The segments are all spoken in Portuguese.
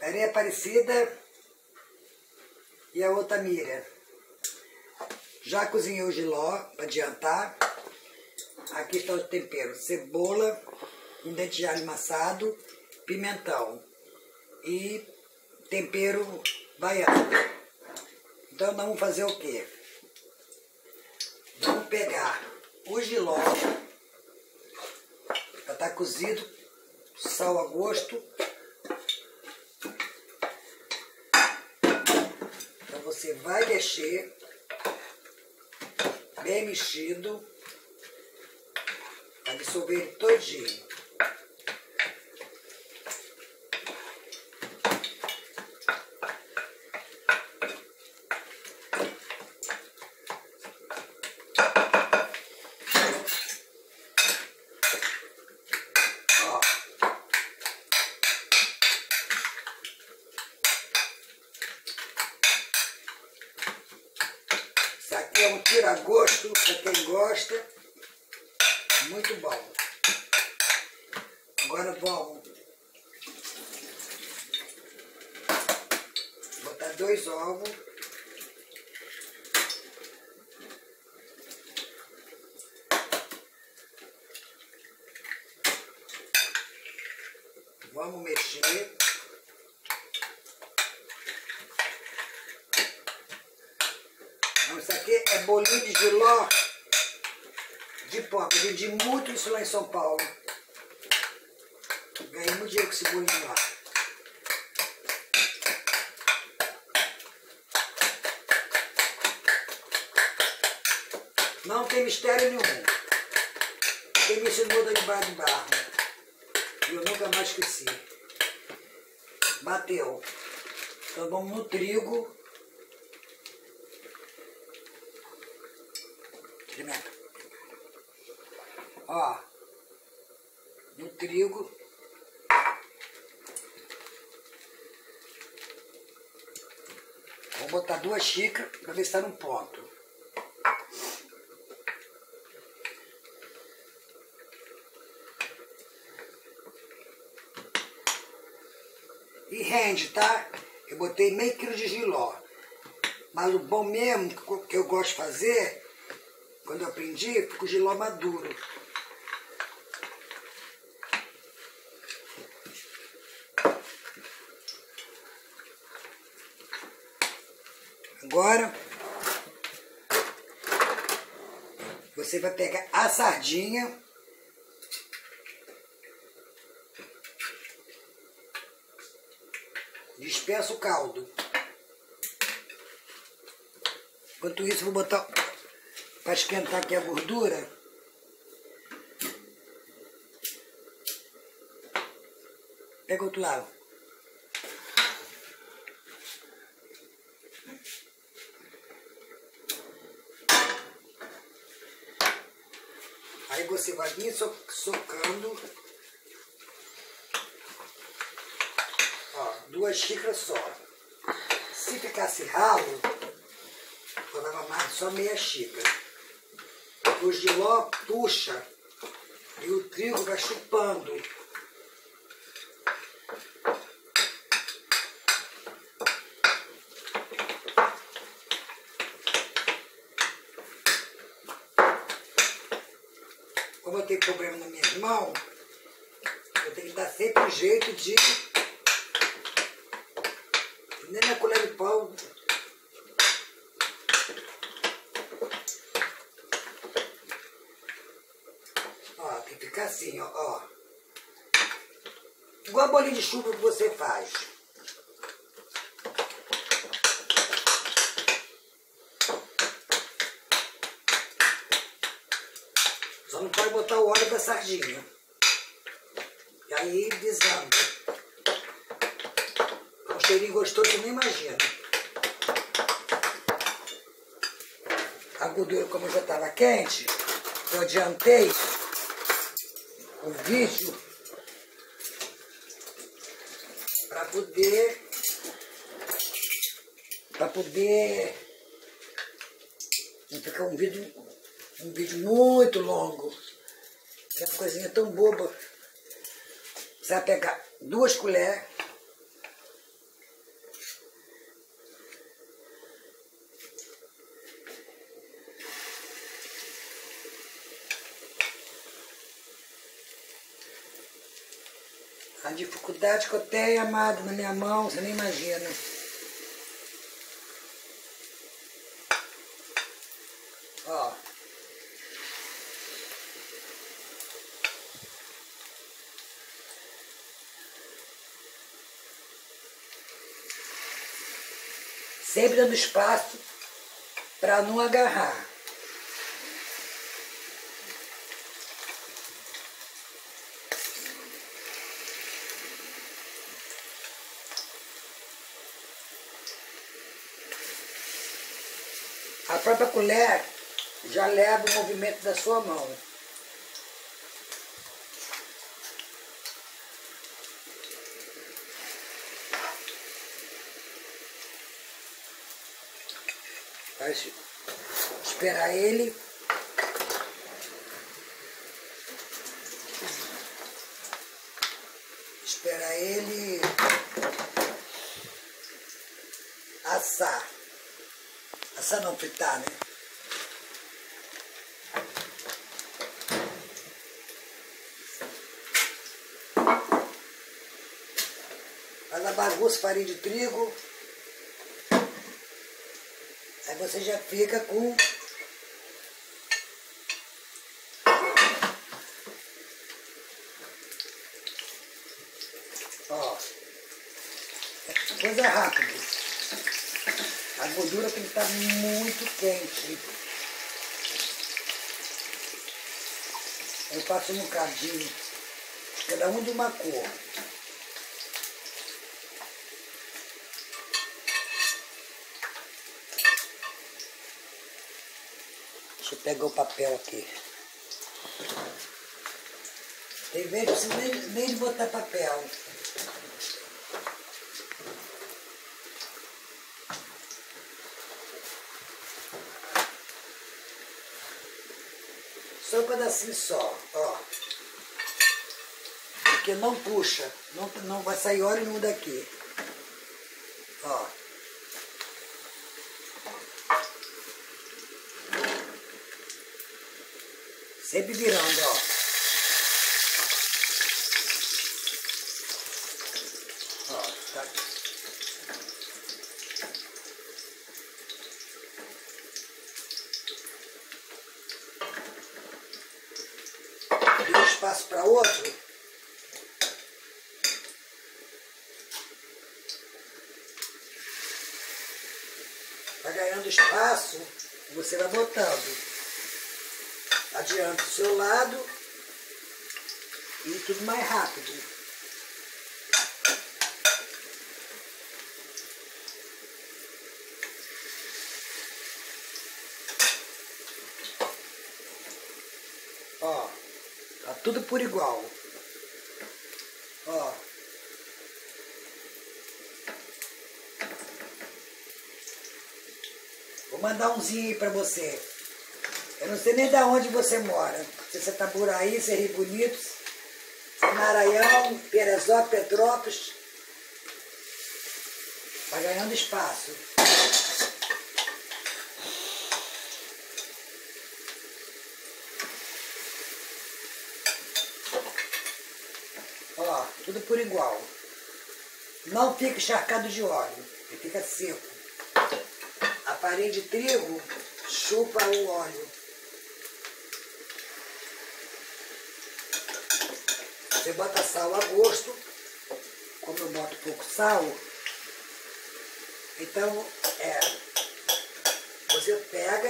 Areia Aparecida e a Altamira. Já cozinhei o jiló para adiantar. Aqui está o tempero: cebola, um dente de alho amassado, pimentão e tempero baiano. Então nós vamos fazer o quê? Vamos pegar o jiló, já está cozido, sal a gosto. Então você vai mexer, bem mexido, para dissolver ele todinho. Isso aqui é um tira-gosto para quem gosta, muito bom. Agora vamos botar 2 ovos. Vamos mexer. Isso aqui é bolinho de jiló de pó. Eu vendi muito isso lá em São Paulo. Ganhei muito dinheiro com esse bolinho lá. Não tem mistério nenhum. Quem me ensinou da debaixo de barro. Eu nunca mais esqueci. Bateu. Então vamos no trigo. Experimenta. Ó. No trigo. Vou botar 2 xícaras para ver se está no ponto. E rende, tá? Eu botei meio quilo de jiló. Mas o bom mesmo, que eu gosto de fazer, quando eu aprendi, fica o jiló maduro. Agora, você vai pegar a sardinha. Dispensa o caldo. Enquanto isso, vou botar para esquentar aqui a gordura. Pega o outro lado. Aí você vai vir socando. Ó, 2 xícaras só. Se ficasse ralo, eu dava mais só meia xícara. O jiló puxa e o trigo vai chupando. Como eu tenho problema nas minhas mãos, eu tenho que dar sempre um jeito de... Nem na colher de pau. Ó, tem que ficar assim, ó. Igual a bolinha de chuva que você faz. Só não pode botar o óleo da sardinha. E aí desanda. É um cheirinho gostoso que nem imagina. A gordura, como já estava quente, eu adiantei o vídeo para poder não ficar um vídeo muito longo. É uma coisinha tão boba. Você vai pegar 2 colheres dificuldade que eu tenho, amado, na minha mão, você nem imagina. Ó. Sempre dando espaço para não agarrar. A própria colher já leva o movimento da sua mão. Vai esperar ele. Esperar ele assar. Assar não, fritar, né? Faz a bagunça, farinha de trigo. Aí você já fica com ó, coisa rápida. A gordura tem que estar muito quente. Eu faço um bocadinho, cada um de uma cor. Deixa eu pegar o papel aqui. Tem vezes que você nem de botar papel. Só um pedacinho só, ó. Porque não puxa, não vai sair óleo nenhum daqui. Ó. Sempre virando, ó. Ó, tá. Deu espaço para outro. Vai ganhando espaço, você vai botando. Adianta o seu lado e tudo mais rápido. Ó, tá tudo por igual. Ó. Vou mandar umzinho aí pra você. Eu não sei nem de onde você mora. Se você tá por aí, se é Rio Bonito, se é Maranhão, Peresópolis, Petrópolis. Tá ganhando espaço. Ó, tudo por igual. Não fica encharcado de óleo, ele fica seco. A farinha de trigo chupa o óleo. Você bota sal a gosto, como eu boto pouco sal, então você pega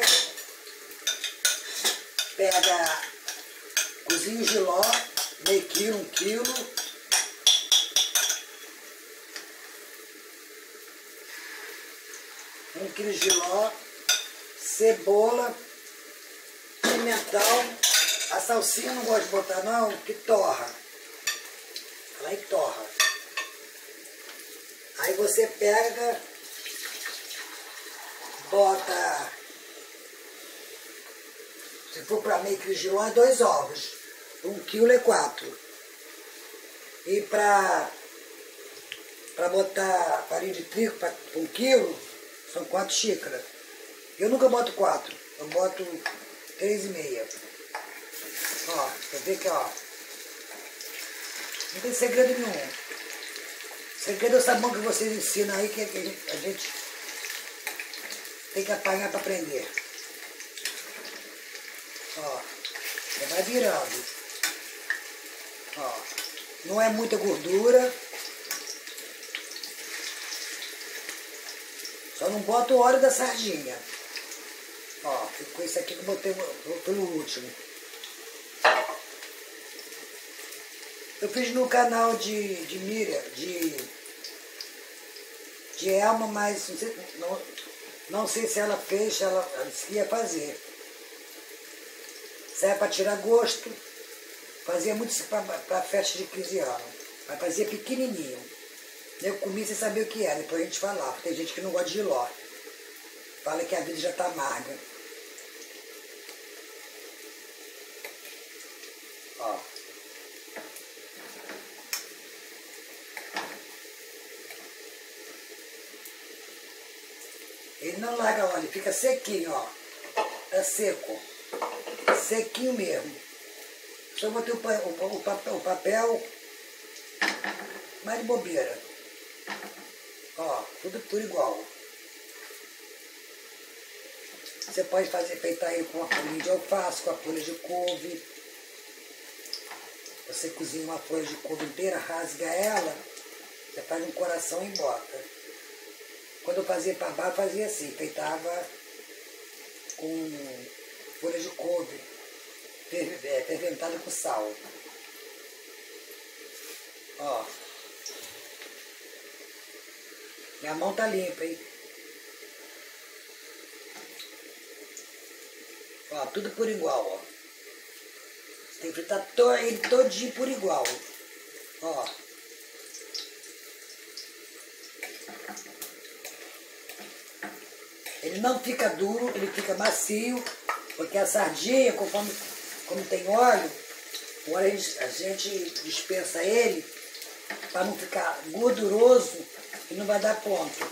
cozinha o jiló, meio quilo, 1 quilo, um quilo de jiló, cebola, pimentão. A salsinha eu não gosto de botar não, que torra. Ela aí torra. Aí você pega, bota, se for para meio quilo de jiló, 2 ovos. 1 quilo é 4. E para botar farinha de trigo para 1 quilo, são 4 xícaras. Eu nunca boto 4, eu boto 3,5. Ó, você vê que ó, Não tem segredo nenhum. O segredo é o sabão que vocês ensinam aí, que a gente tem que apanhar para aprender. Ó, você vai virando. Ó, não é muita gordura. Só não bota o óleo da sardinha. Ó, ficou isso aqui que eu botei pelo último. Eu fiz no canal de Miriam, de Elma, mas não sei se ela fez, ela disse que ia fazer. Isso é para tirar gosto. Fazia muito para festa de 15 anos. Mas fazia pequenininho. Eu comi sem saber o que era, depois a gente falava. Tem gente que não gosta de jiló. Fala que a vida já está amarga. Ó. Ele não larga óleo, ele fica sequinho, ó. Tá seco. Sequinho mesmo. Só botei o papel mais de bobeira. Ó, tudo igual. Você pode feitar ele com a folha de alface, com a folha de couve. Você cozinha uma folha de couve inteira, rasga ela, você faz um coração e bota. Quando eu fazia babá, eu fazia assim, feitava com folha de couve, ferventada com sal. Ó. Minha mão tá limpa, hein? Ó, tudo por igual, ó. Você tem que fritar ele todinho por igual. Ó. Ele não fica duro, ele fica macio, porque a sardinha, como tem óleo, a gente dispensa ele para não ficar gorduroso e não vai dar ponto.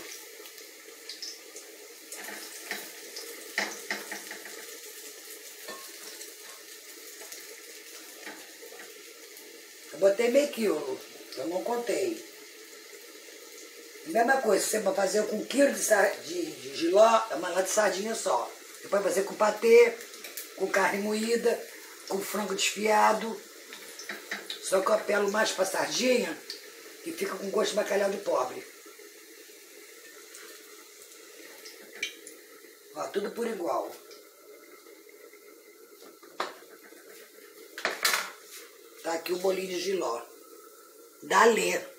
Eu botei meio quilo, eu não contei. Mesma coisa, você vai fazer com 1 quilo de jiló, é uma lata de sardinha só. Você pode fazer com patê, com carne moída, com frango desfiado. Só que eu apelo mais para sardinha e fica com gosto de bacalhau de pobre. Ó, tudo por igual. Tá aqui o bolinho de jiló. Da Lê.